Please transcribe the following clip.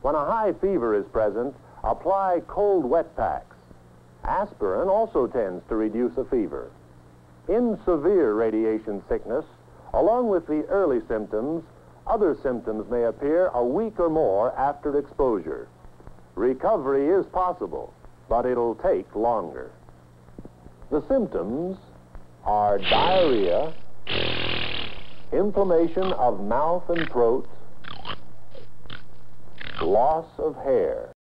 When a high fever is present, apply cold wet packs. Aspirin also tends to reduce a fever. In severe radiation sickness, along with the early symptoms, other symptoms may appear a week or more after exposure. Recovery is possible, but it'll take longer. The symptoms are diarrhea, inflammation of mouth and throat, loss of hair.